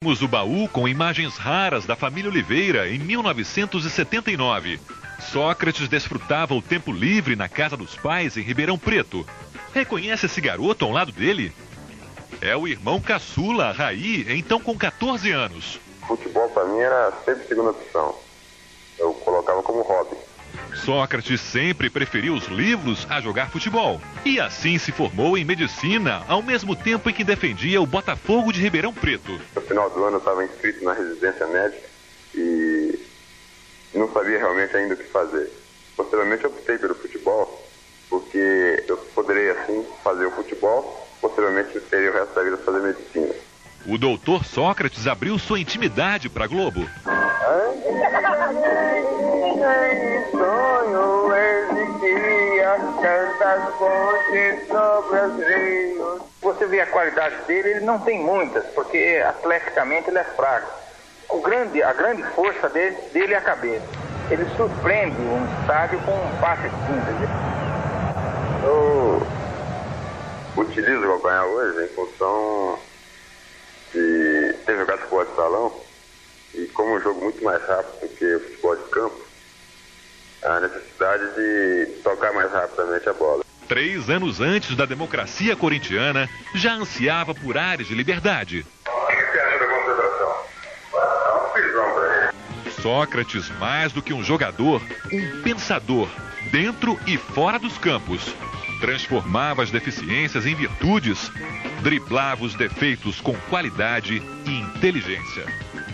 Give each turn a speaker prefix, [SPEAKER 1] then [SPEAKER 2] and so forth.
[SPEAKER 1] Abrimos o baú com imagens raras da família Oliveira em 1979. Sócrates desfrutava o tempo livre na casa dos pais em Ribeirão Preto. Reconhece esse garoto ao lado dele? É o irmão caçula, Raí, então com 14 anos.
[SPEAKER 2] Futebol para mim era sempre segunda opção. Eu colocava como hobby.
[SPEAKER 1] Sócrates sempre preferiu os livros a jogar futebol. E assim se formou em medicina, ao mesmo tempo em que defendia o Botafogo de Ribeirão Preto.
[SPEAKER 2] No final do ano eu estava inscrito na residência médica e não sabia realmente ainda o que fazer. Posteriormente eu optei pelo futebol, porque eu poderia assim fazer o futebol, posteriormente eu teria o resto da vida fazer medicina.
[SPEAKER 1] O doutor Sócrates abriu sua intimidade para a Globo.
[SPEAKER 3] Sonho existia tantas fontes sobre os rios. Você vê a qualidade dele, ele não tem muitas, porque atleticamente ele é fraco. A grande força dele é a cabeça. Ele surpreende um estádio com um passe simples.
[SPEAKER 2] Eu utilizo o calcanhar hoje em função de ter jogado futebol de salão e como um jogo muito mais rápido do que o futebol de campo, a necessidade de tocar mais rapidamente a bola.
[SPEAKER 1] 3 anos antes da democracia corintiana, já ansiava por áreas de liberdade.
[SPEAKER 2] O que você acha da concentração? Dá um pisão pra ele.
[SPEAKER 1] Sócrates, mais do que um jogador, um pensador, dentro e fora dos campos. Transformava as deficiências em virtudes, driblava os defeitos com qualidade e inteligência.